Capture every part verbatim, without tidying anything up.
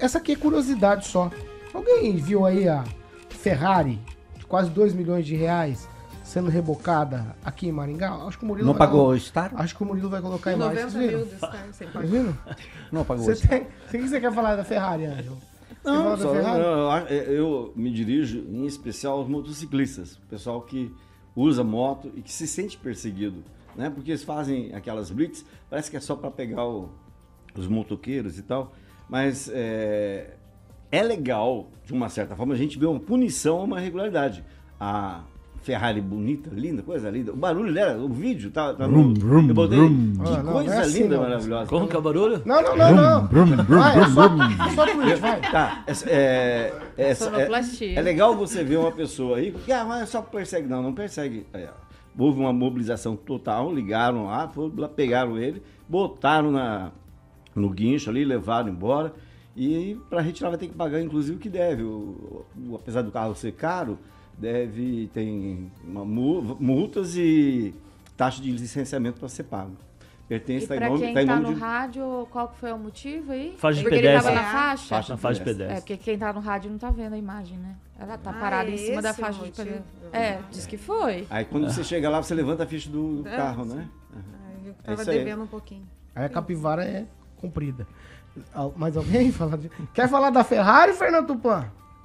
essa aqui é curiosidade só. Alguém viu aí a Ferrari, de quase dois milhões de reais, sendo rebocada aqui em Maringá? Acho que o Murilo Não vai pagou colo- o Star? Acho que o Murilo vai colocar a imagem. noventa Vocês viram? mil do Star, sem Vocês pagar. viram? Não pagou o Você Star. tem... O que você quer falar da Ferrari, Ângelo? Você Não, fala da só, Ferrari? não, eu, eu me dirijo em especial aos motociclistas, o pessoal que usa moto e que se sente perseguido, né? Porque eles fazem aquelas blitz, parece que é só para pegar o- os motoqueiros e tal, mas é, é legal, de uma certa forma, a gente ver uma punição a uma irregularidade. A Ferrari bonita, linda, coisa linda. O barulho dela, o vídeo, tá, tá no, Brum, eu botei, brum. que Ah, não, coisa não é assim, linda, não. maravilhosa. Como que é o barulho? Não, não, não, não. Vai, é só, é só tweet, vai. Tá, é, é, é, é, Sonoplastia. é legal você ver uma pessoa aí, que ah, mas só persegue. Não, não persegue. É, houve uma mobilização total, ligaram lá, foram lá, pegaram ele, botaram na, no guincho ali, levaram embora. E para retirar vai ter que pagar, inclusive, o que deve. O, o- apesar do carro ser caro, deve, tem uma mu- multas e taxa de licenciamento para ser pago. Pertence, E tá em pra nome, quem tá em tá nome no de... rádio, qual que foi o motivo aí? Faixa de Porque ele pedestre. tava na faixa? Faixa Na faixa de pedestre. É, porque quem tá no rádio não tá vendo a imagem, né? Ela tá Ah, parada é em cima da esse o faixa de motivo? pedestre. É, diz que foi. Aí quando você chega lá, você levanta a ficha do É, carro, sim. né? Ai, eu É tava isso aí. devendo um pouquinho. Aí a capivara é comprida. Al- Mais alguém fala de... Quer falar da Ferrari, Fernando Tupan?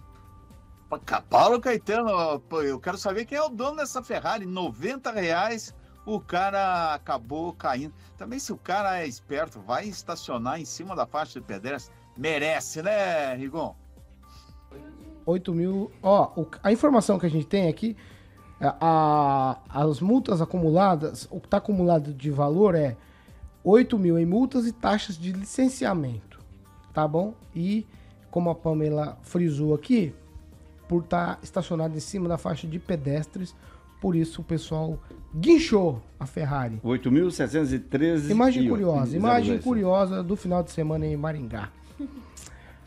Pa- Paulo Caetano, pô, eu quero saber quem é o dono dessa Ferrari. noventa reais, o cara acabou caindo. Também se o cara é esperto, vai estacionar em cima da faixa de pedestre, merece, né, Rigon? oito mil. Ó, o- a informação que a gente tem aqui, a, a- as multas acumuladas, o que está acumulado de valor é oito mil em multas e taxas de licenciamento, tá bom? E, como a Pamela frisou aqui, por estar estacionado em cima da faixa de pedestres, por isso o pessoal guinchou a Ferrari. oito mil setecentos e treze. Imagem e- curiosa, e- imagem zero dois. curiosa do final de semana em Maringá.